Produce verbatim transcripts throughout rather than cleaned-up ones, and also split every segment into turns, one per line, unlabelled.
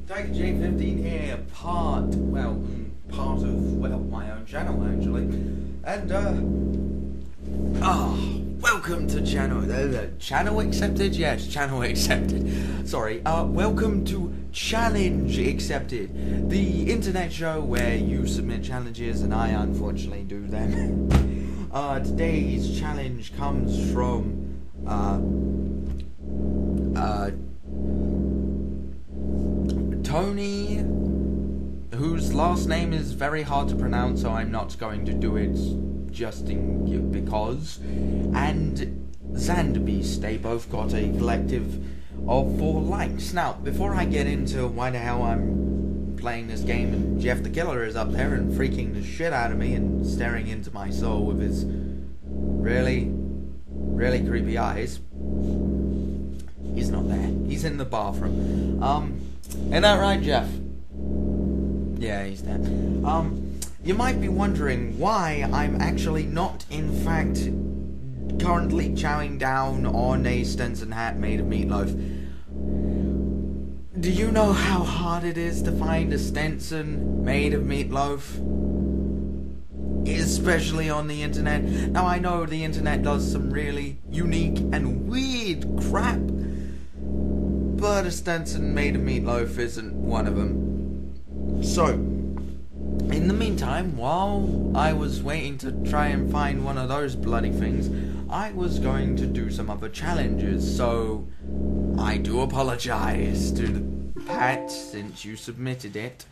Tiger J fifteen here, part, well, part of, well, my own channel, actually. And, uh, oh, welcome to channel, uh, channel accepted? Yes, channel accepted. Sorry, uh, welcome to Challenge Accepted, the internet show where you submit challenges and I unfortunately do them. uh, today's challenge comes from, uh, uh, Tony, whose last name is very hard to pronounce, so I'm not going to do it just in because, and Zander, they both got a collective of four likes. Now, before I get into why the hell I'm playing this game and Jeff the Killer is up there and freaking the shit out of me and staring into my soul with his really, really creepy eyes, he's not there. He's in the bathroom. Um... Ain't that right, Jeff? Yeah, he's dead. Um, you might be wondering why I'm actually not, in fact, currently chowing down on a Stetson hat made of meatloaf. Do you know how hard it is to find a Stetson made of meatloaf? Especially on the internet. Now, I know the internet does some really unique and weird crap, but a Stetson made of meatloaf isn't one of them. So, in the meantime, while I was waiting to try and find one of those bloody things, I was going to do some other challenges, so I do apologize to the Pat since you submitted it.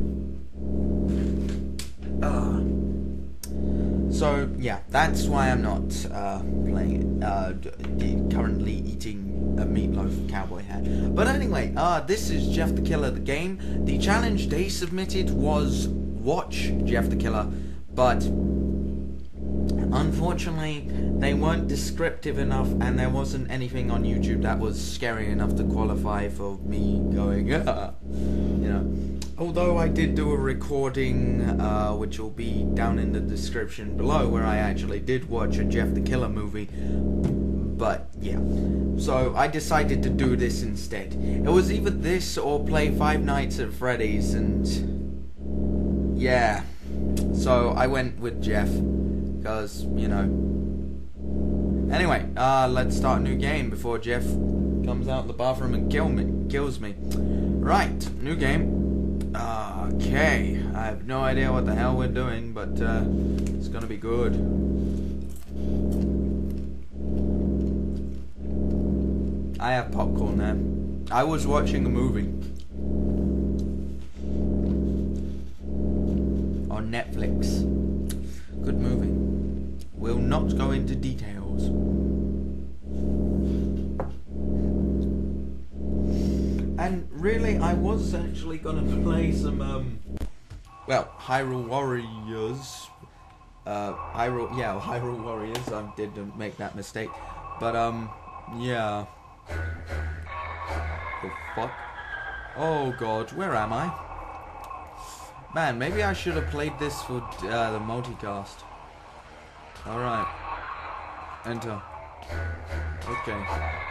Uh, so, yeah, that's why I'm not uh, playing it, uh, currently eating a meatloaf cowboy hat. But anyway, uh, this is Jeff the Killer, the game. The challenge they submitted was watch Jeff the Killer, but unfortunately they weren't descriptive enough and there wasn't anything on YouTube that was scary enough to qualify for me going, ah, you know. Although I did do a recording, uh, which will be down in the description below, where I actually did watch a Jeff the Killer movie. But, yeah. So, I decided to do this instead. It was either this or play Five Nights at Freddy's, and yeah. So, I went with Jeff, because, you know. Anyway, uh, let's start a new game before Jeff comes out of the bathroom and kill me, kills me. Right, new game. Okay, I have no idea what the hell we're doing, but uh, it's gonna be good. I have popcorn there. I was watching a movie on Netflix. Good movie. Will not go into details. And really, I was actually gonna play some, um, well, Hyrule Warriors. Uh, Hyrule, yeah, Hyrule Warriors. I did make that mistake, but um, yeah. The fuck? Oh god, where am I? Man, maybe I should have played this for uh, the multicast. Alright. Enter. Okay.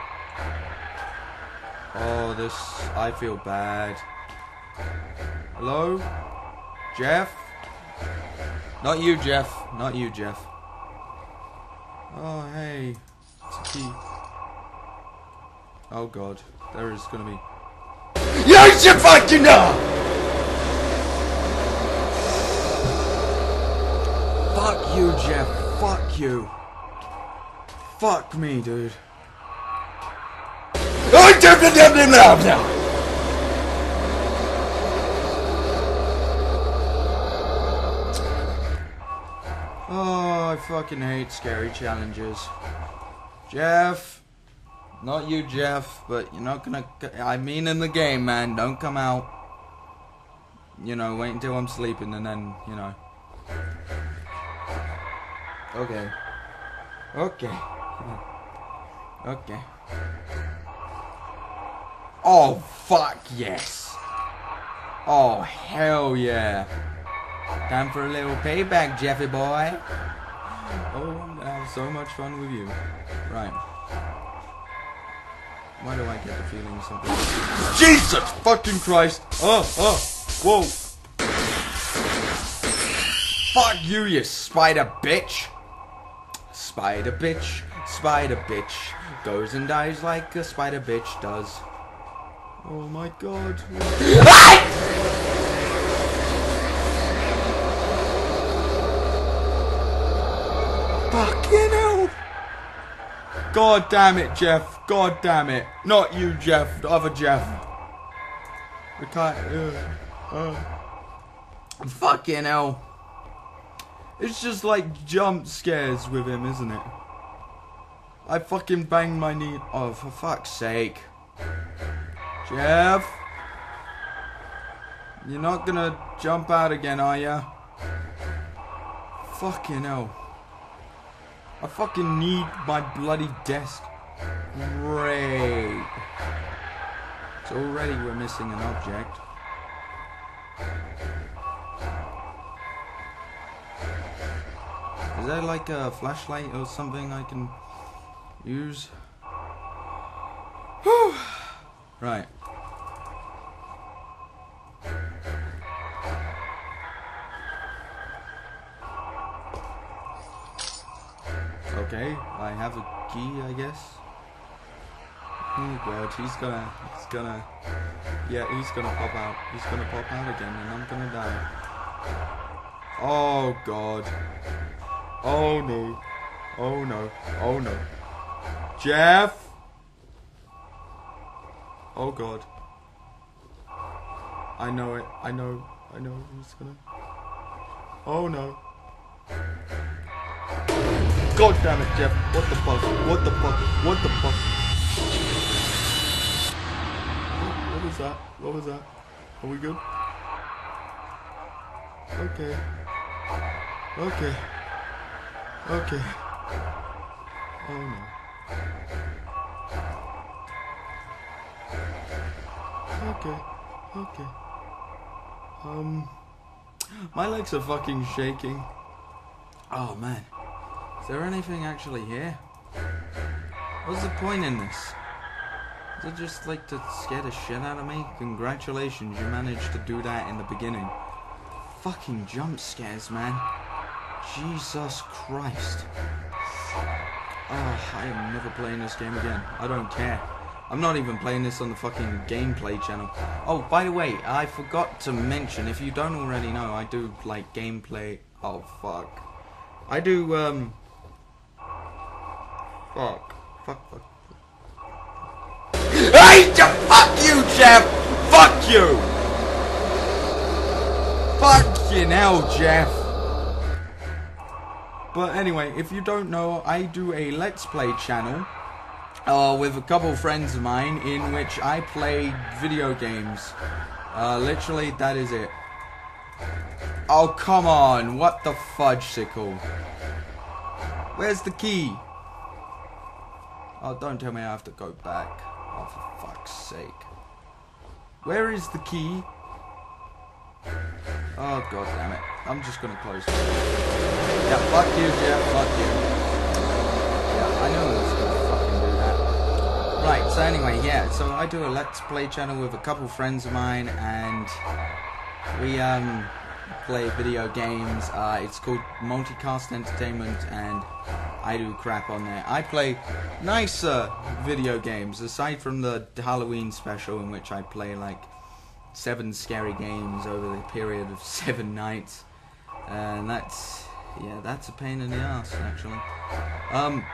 Oh, this... I feel bad. Hello? Jeff? Not you, Jeff. Not you, Jeff. Oh, hey. It's a key. Oh god, there is gonna be. Yes, you fucking know! Fuck you, Jeff. Fuck you. Fuck me, dude. Oh, now. Oh, I fucking hate scary challenges. Jeff. Not you, Jeff, but you're not gonna... I mean in the game, man. Don't come out. You know, wait until I'm sleeping and then, you know. Okay. Okay. Okay. Oh, fuck yes. Oh, hell yeah. Time for a little payback, Jeffy boy. Oh, I have so much fun with you. Right. Why do I get the feeling something? Jesus fucking Christ! Oh, oh, whoa! Fuck you, you spider bitch! Spider bitch, spider bitch, goes and dies like a spider bitch does. Oh my god. Fucking hell! God damn it, Jeff. God damn it. Not you, Jeff. The other Jeff. We can't. Uh, uh. Fucking hell. It's just like jump scares with him, isn't it? I fucking banged my knee. Oh, for fuck's sake. Jeff? You're not gonna jump out again, are ya? Fucking hell. I fucking need my bloody desk. Great. So already we're missing an object. Is there like a flashlight or something I can use? Whew. Right. Okay, I have a key, I guess. Oh god, he's gonna, he's gonna, yeah, he's gonna pop out. He's gonna pop out again, and I'm gonna die. Oh god. Oh no. Oh no. Oh no. Jeff! Oh god. I know it. I know. I know he's gonna. Oh no. God damn it, Jeff. What the fuck? What the fuck? What the fuck? What was that? What was that? Are we good? Okay. Okay. Okay. Oh no. Okay. Okay. Um. My legs are fucking shaking. Oh man. Is there anything actually here? What's the point in this? Is it just like to scare the shit out of me? Congratulations, you managed to do that in the beginning. Fucking jump scares, man. Jesus Christ. Oh, I am never playing this game again. I don't care. I'm not even playing this on the fucking gameplay channel. Oh, by the way, I forgot to mention, if you don't already know, I do, like, gameplay... Oh, fuck. I do, um... Fuck. Fuck, fuck. Hey, fuck you, Jeff! Fuck you! Fucking hell, Jeff! But anyway, if you don't know, I do a Let's Play channel uh, with a couple friends of mine in which I play video games. Uh, literally, that is it. Oh, come on! What the fudge-sickle? Where's the key? Oh, don't tell me I have to go back. Oh, for fuck's sake. Where is the key? Oh, god damn it. I'm just gonna close it. Yeah, fuck you, Jeff. Fuck you. Yeah, I know I was gonna fucking do that. Right, so anyway, yeah. So I do a Let's Play channel with a couple friends of mine, and we, um... play video games. Uh, it's called Multicast Entertainment, and I do crap on there. I play nicer video games, aside from the Halloween special, in which I play like seven scary games over the period of seven nights, and that's yeah, that's a pain in the ass actually. Um,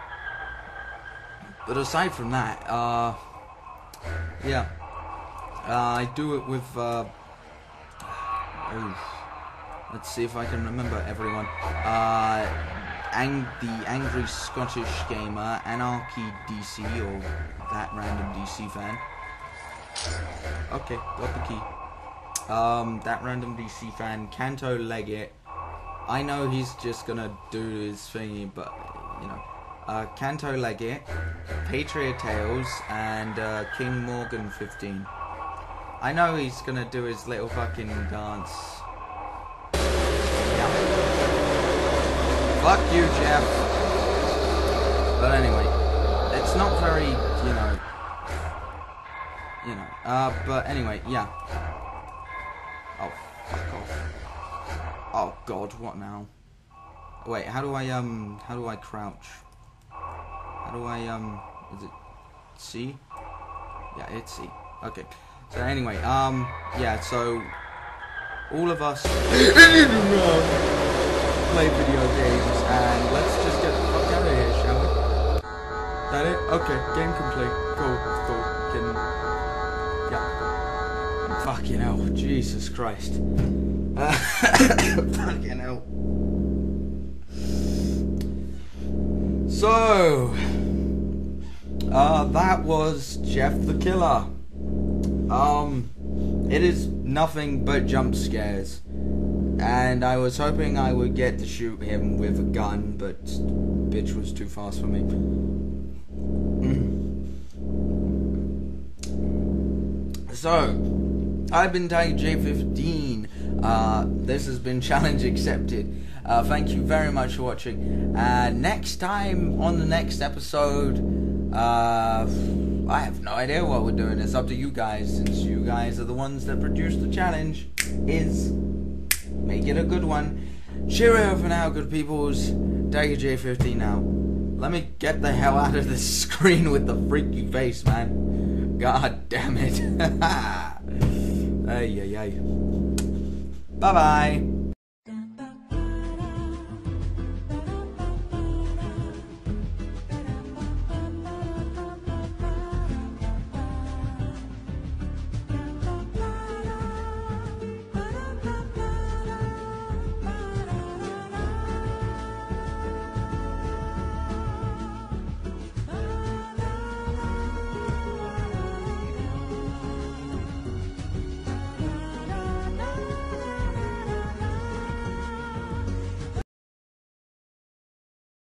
but aside from that, uh, yeah, uh, I do it with. Uh, oh, let's see if I can remember everyone. Uh, ang the Angry Scottish Gamer, Anarchy D C, or that random D C fan. Okay, got the key. Um, that random D C fan, Canto Leggett. I know he's just gonna do his thingy, but you know, uh, Canto Leggett, Patriot Tales, and uh, King Morgan fifteen. I know he's gonna do his little fucking dance. Yeah. Fuck you, Jeff. But anyway, it's not very, you know, you know. Uh, but anyway, yeah. Oh, fuck off. Oh God, what now? Wait, how do I um, how do I crouch? How do I um, is it C? Yeah, it's C. Okay. So anyway, um, yeah. So all of us play video games, and let's just get the fuck out of here, shall we? That it? Okay, game complete. Cool, cool. Can, yeah. Fucking hell, Jesus Christ. Uh, fucking hell. So, uh, that was Jeff the Killer. Um, it is nothing but jump scares. And I was hoping I would get to shoot him with a gun, but bitch was too fast for me. So, I've been Tiger J fifteen. Uh, this has been challenge accepted. Uh, thank you very much for watching. Uh, next time, on the next episode, uh, I have no idea what we're doing. It's up to you guys, since you guys are the ones that produced the challenge. Is make it a good one. Cheerio for now, good peoples. Tiger J fifteen now. Let me get the hell out of this screen with the freaky face, man. God damn it. Ay, ay, ay. Bye-bye.